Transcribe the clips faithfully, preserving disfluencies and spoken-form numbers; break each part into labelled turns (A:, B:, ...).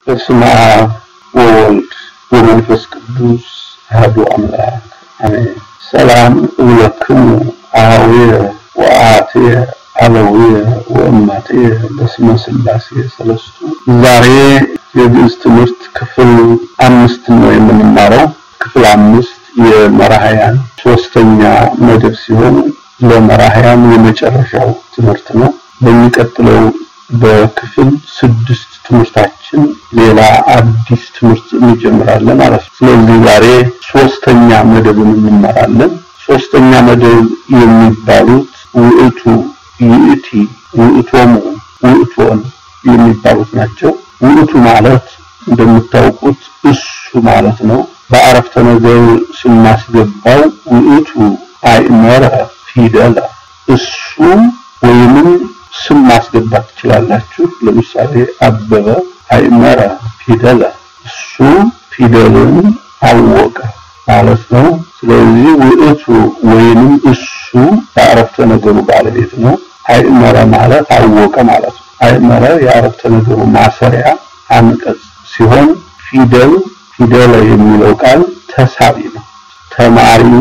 A: በስመ አብ ወወልድ ወመንፈስ ቅዱስ አሐዱ አምላክ አሜን። ሰላም ለክሙ አኀውየ ወአትየ አለውየ ወእማትየ በስመ ሥላሴ ሰለስቱ። ዛሬ የግዕዝ ትምህርት ክፍል አምስት ነው የምንማረው። ክፍል አምስት የመራሕያን ሶስተኛ መደብ ሲሆን ለመራሕያን የመጨረሻው ትምህርት ነው። በሚቀጥለው በክፍል ስድስት ትምህርታችን ሌላ አዲስ ትምህርት እንጀምራለን ማለት ነው። ስለዚህ ዛሬ ሶስተኛ መደብን እንማራለን። ሶስተኛ መደብ የሚባሉት ውእቱ፣ ይእቲ፣ ውእቶሙ፣ ውእቶን የሚባሉት ናቸው። ውእቱ ማለት እንደምታውቁት እሱ ማለት ነው። በአረፍተ ነገር ስናስገባው ውእቱ አእመረ ፊደለ እሱ ወይም ስም ማስገባት ትችላላችሁ። ለምሳሌ አበበ አእመረ ፊደለ እሱ ፊደልን አወቀ ማለት ነው። ስለዚህ ውእቱ ወይም እሱ የአረፍተ ነገሩ ባለቤት ነው። አእመረ ማለት አወቀ ማለት ነው። አእመረ የአረፍተ ነገሩ ማሰሪያ አንቀጽ ሲሆን ፊደል ፊደለ የሚለው ቃል ተሳቢ ነው። ተማሪው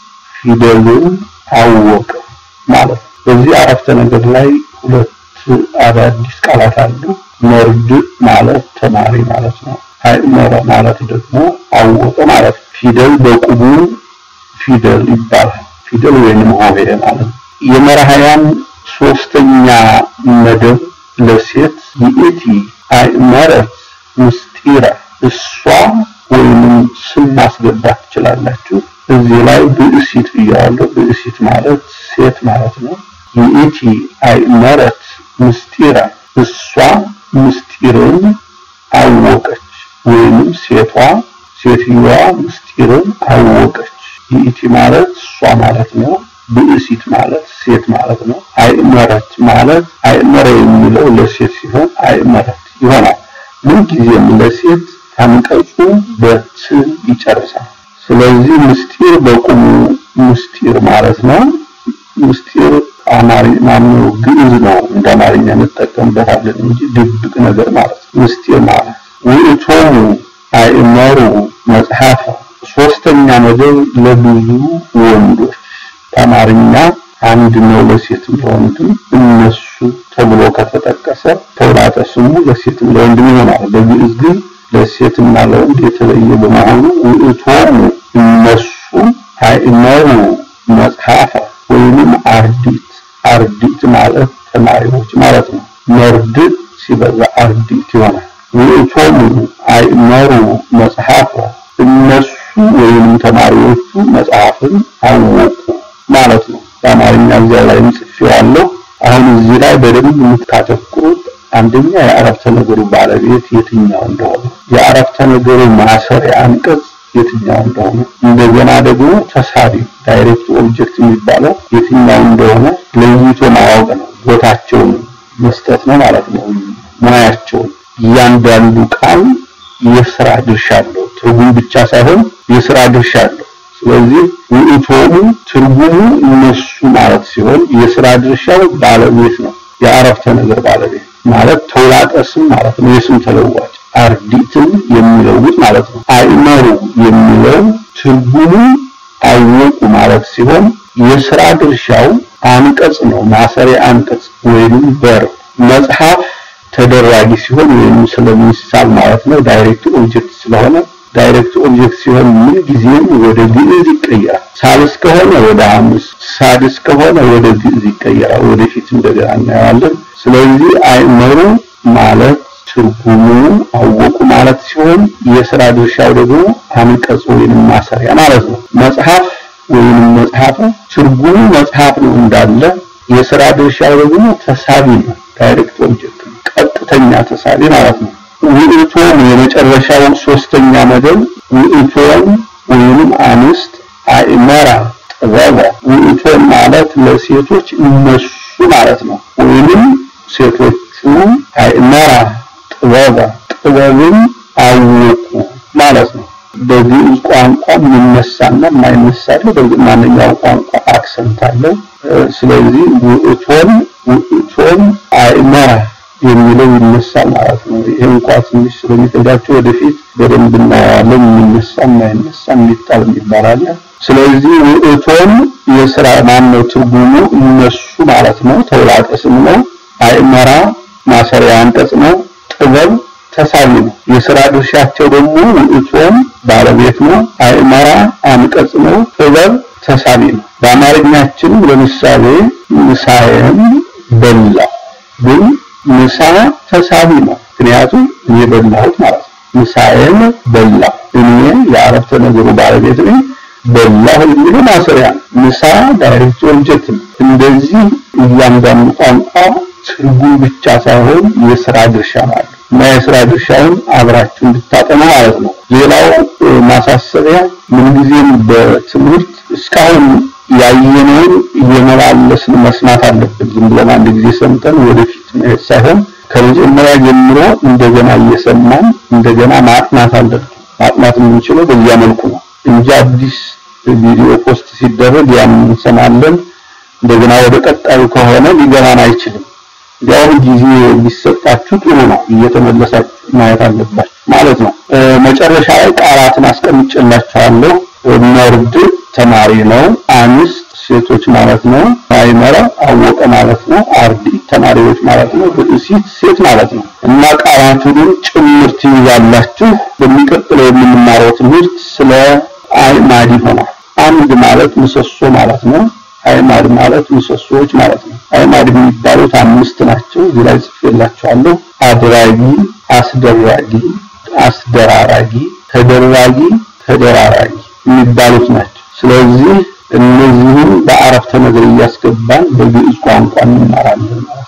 A: ፊደልን አወቀ ማለት ነው። በዚህ አረፍተ ነገር ላይ ሁለት አዳዲስ ቃላት አሉ። መርድ ማለት ተማሪ ማለት ነው። አእመረ ማለት ደግሞ አወቀ ማለት ነው። ፊደል በቁሙ ፊደል ይባላል። ፊደል ወይንም ሆሄ ማለት ነው። የመራሕያን ሶስተኛ መደብ ለሴት ይእቲ አእመረት ምስጢረ እሷ ወይንም ስም ማስገባት ትችላላችሁ። እዚህ ላይ ብእሲት ብያለሁ። ብእሲት ማለት ሴት ማለት ነው። ይእቲ አእመረት ምስጢረ እሷ ምስጢርን አወቀች ወይንም ሴቷ ሴትዋ ምስጢርን አወቀች። ይእቲ ማለት እሷ ማለት ነው። ብእሲት ማለት ሴት ማለት ነው። አእመረት ማለት አእመረ የሚለው ለሴት ሲሆን አእመረት ይሆናል። ምን ጊዜም ለሴት አንቀጹ በት ይጨርሳል። ስለዚህ ምስጢር በቁሙ ምስጢር ማለት ነው። ምስጢር አማርኛ ነው፣ ግዕዝ ነው። እንደ አማርኛ እንጠቀምበታለን እንጂ ድብቅ ነገር ማለት ነው ምስጢር ማለት። ውእቶሙ አእመሩ መጽሐፈ ሶስተኛ መደብ ለብዙ ወንዶች። በአማርኛ አንድ ነው ለሴትም ለወንድም። እነሱ ተብሎ ከተጠቀሰ ተውላጠ ስሙ ለሴትም ለወንድም ይሆናል። በግዕዝ ግን ለሴትና ለወንድ የተለየ በመሆኑ ውእቶሙ እነሱ አእመሩ መጽሐፈ ወይንም አርዲት አርዲት ማለት ተማሪዎች ማለት ነው። መርድ ሲበዛ አርዲት ይሆናል። ውእቶሙ አእመሩ መጽሐፈ እነሱ ወይንም ተማሪዎቹ መጽሐፍን አወቁ ማለት ነው። በአማርኛ እዚያ ላይ ጽፌዋለሁ። አሁን እዚህ ላይ በደንብ የምታተኩሩት አንደኛ የአረፍተ ነገሩ ባለቤት የትኛው እንደሆነ፣ የአረፍተ ነገሩ ማሰሪያ አንቀጽ የትኛው እንደሆነ፣ እንደገና ደግሞ ተሳቢ ዳይሬክት ኦብጀክት የሚባለው የትኛው እንደሆነ ለይቶ ማወቅ ነው። ቦታቸውን መስጠት ነው ማለት ነው። ሙያቸውን እያንዳንዱ ቃል የሥራ ድርሻ አለው። ትርጉም ብቻ ሳይሆን የሥራ ድርሻ አለው። ስለዚህ ውእቶሙ ትርጉሙ እነሱ ማለት ሲሆን የሥራ ድርሻው ባለቤት ነው። የአረፍተ ነገር ባለቤት ማለት ተውላጠ ስም ማለት ነው። የስም ተለዋጭ አርዲትን የሚለውጥ ማለት ነው። አእመሩ የሚለው ትርጉሙ አወቁ ማለት ሲሆን የሥራ ድርሻው አንቀጽ ነው። ማሰሪያ አንቀጽ ወይንም በር። መጽሐፍ ተደራጊ ሲሆን ወይንም ስለሚሳል ማለት ነው። ዳይሬክት ኦብጀክት ስለሆነ ዳይሬክት ኦብጀክት ሲሆን ምን ጊዜም ወደ ግዕዝ ይቀየራል። ሳልስ ከሆነ ወደ ሐሙስ፣ ሳድስ ከሆነ ወደ ግዕዝ ይቀየራል። ወደፊት እንደገና እናያለን። ስለዚህ አእመሩ ማለት ትርጉሙ አወቁ ማለት ሲሆን የሥራ ድርሻው ደግሞ አንቀጽ ወይንም ማሰሪያ ማለት ነው። መጽሐፍ ወይንም መጽሐፍ ትርጉሙ መጽሐፍ ነው እንዳለ፣ የሥራ ድርሻው ደግሞ ተሳቢ ነው። ዳይሬክት ኦብጀክት ነው፣ ቀጥተኛ ተሳቢ ማለት ነው። ውእቶሙ የመጨረሻው ሶስተኛ መደብ ውእቶን ወይንም አንስት አእመራ ጥበበ። ውእቶን ማለት ለሴቶች እነሱ ማለት ነው። ወይንም ሴቶቹ አእመራ ጥበበ ጥበብን አወቁ ማለት ነው። በግዕዝ ቋንቋ የሚነሳና የማይነሳ በማንኛውም ቋንቋ አክሰንት አለው። ስለዚህ ውእቶን ውእቶን አእመራ የሚለው ይነሳል ማለት ነው። ይሄን እንኳን ትንሽ ስለሚጠጋቸው ወደፊት በደንብ እናያለን። የሚነሳም አይነሳም ይጣል ይባላል። ስለዚህ ውእቶን የሥራ ማን ነው ትርጉሙ እነሱ ማለት ነው። ተውላጠ ስም ነው። አይመራ ማሰሪያ አንቀጽ ነው። ጥበብ ተሳቢ ነው። የሥራ ድርሻቸው ደግሞ ውእቶን ባለቤት ነው። አይመራ አንቀጽ ነው። ጥበብ ተሳቢ ነው። በአማርኛችን ለምሳሌ ምሳዬን በላ ግን ምሳ ተሳቢ ነው። ምክንያቱም እኔ በላሁት ማለት ነው። ምሳዬን በላ እኔ የአረፍተ ነገሩ ባለቤት ነኝ። በላሁ የሚለው ማሰሪያ ምሳ ዳይሬክት ኦብጀክት ነው። እንደዚህ እያንዳንዱ ቋንቋ ትርጉም ብቻ ሳይሆን የሥራ ድርሻ ማለት እና የሥራ ድርሻውን አብራችሁ እንድታጠኑ ማለት ነው። ሌላው ማሳሰቢያ ምንጊዜም በትምህርት እስካሁን ያየነውን እየመላለስን መስማት አለብን። ዝም ብለን አንድ ጊዜ ሰምተን ወደፊት መሄድ ሳይሆን ከመጀመሪያ ጀምሮ እንደገና እየሰማን እንደገና ማጥናት አለብን። ማጥናት የምንችለው በዚያ መልኩ ነው እንጂ አዲስ ቪዲዮ ፖስት ሲደረግ ያን እንሰማለን እንደገና ወደ ቀጣዩ ከሆነ ሊገባን አይችልም። ያው ጊዜ ቢሰጣችሁ ጥሩ ነው። እየተመለሳችሁ ማየት አለባችሁ ማለት ነው። መጨረሻ ላይ ቃላትን አስቀምጬላችኋለሁ። ነርድ ተማሪ ነው። አንስት ሴቶች ማለት ነው። አይመራ አወቀ ማለት ነው። አርዲ ተማሪዎች ማለት ነው። ብእሲት ሴት ማለት ነው። እና ቃላቱን ጭምርት ይያላችሁ። በሚቀጥለው የምንማረው ትምህርት ስለ አይማድ ይሆናል። አንድ ማለት ምሰሶ ማለት ነው። አይማድ ማለት ምሰሶዎች ማለት ነው። አይማድ የሚባሉት አምስት ናቸው። እዚህ ላይ ጽፌላችኋለሁ። አድራጊ፣ አስደራጊ፣ አስደራራጊ፣ ተደራጊ፣ ተደራራጊ የሚባሉት ናቸው። ስለዚህ እነዚህን በአረፍተ ነገር እያስገባን በግዕዝ ቋንቋ እንማራለን።